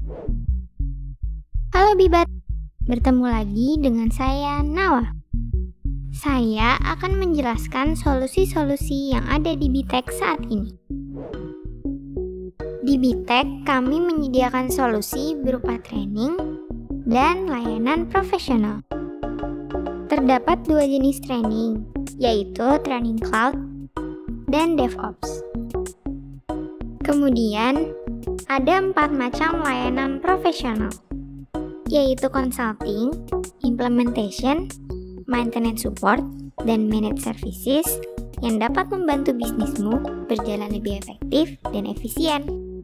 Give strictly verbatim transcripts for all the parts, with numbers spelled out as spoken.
Halo Bibat, bertemu lagi dengan saya Nawa. Saya akan menjelaskan solusi-solusi yang ada di Bitek saat ini. Di Bitek, kami menyediakan solusi berupa training dan layanan profesional. Terdapat dua jenis training, yaitu training cloud dan DevOps. Kemudian, ada empat macam layanan profesional, yaitu consulting, implementation, maintenance support, dan managed services yang dapat membantu bisnismu berjalan lebih efektif dan efisien.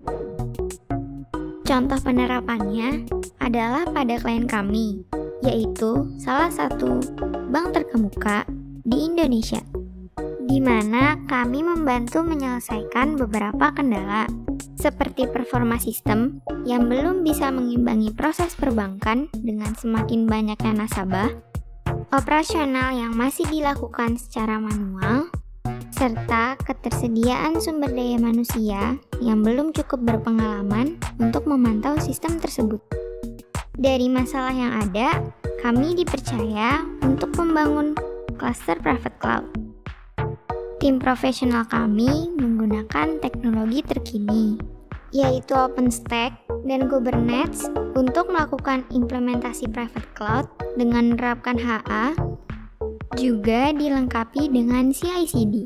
Contoh penerapannya adalah pada klien kami, yaitu salah satu bank terkemuka di Indonesia, di mana kami membantu menyelesaikan beberapa kendala, seperti performa sistem yang belum bisa mengimbangi proses perbankan dengan semakin banyaknya nasabah, operasional yang masih dilakukan secara manual, serta ketersediaan sumber daya manusia yang belum cukup berpengalaman untuk memantau sistem tersebut. Dari masalah yang ada, kami dipercaya untuk membangun cluster private cloud. Tim profesional kami menggunakan teknologi terkini, yaitu OpenStack dan Kubernetes untuk melakukan implementasi private cloud dengan menerapkan H A, juga dilengkapi dengan C I C D.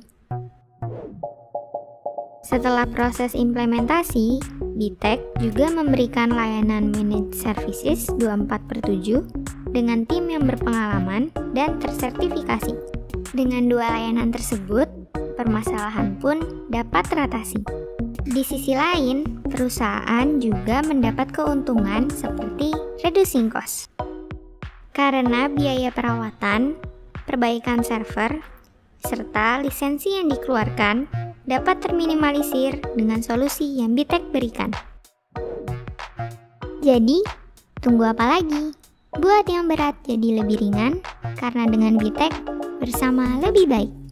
Setelah proses implementasi, Bitek juga memberikan layanan managed services dua puluh empat per tujuh dengan tim yang berpengalaman dan tersertifikasi. Dengan dua layanan tersebut, permasalahan pun dapat teratasi. Di sisi lain, perusahaan juga mendapat keuntungan seperti reducing cost. Karena biaya perawatan, perbaikan server, serta lisensi yang dikeluarkan dapat terminimalisir dengan solusi yang Bitek berikan. Jadi, tunggu apa lagi? Buat yang berat jadi lebih ringan, karena dengan Bitek bersama lebih baik.